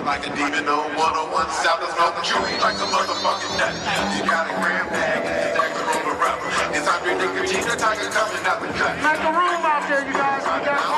like a demon on 101 South of Smoke, chewy like a motherfucking nut. You got a grand bag, it's extra roller rubber. It's Andre Nicotine, the tiger coming out the cut. Make a room out there, you guys. We got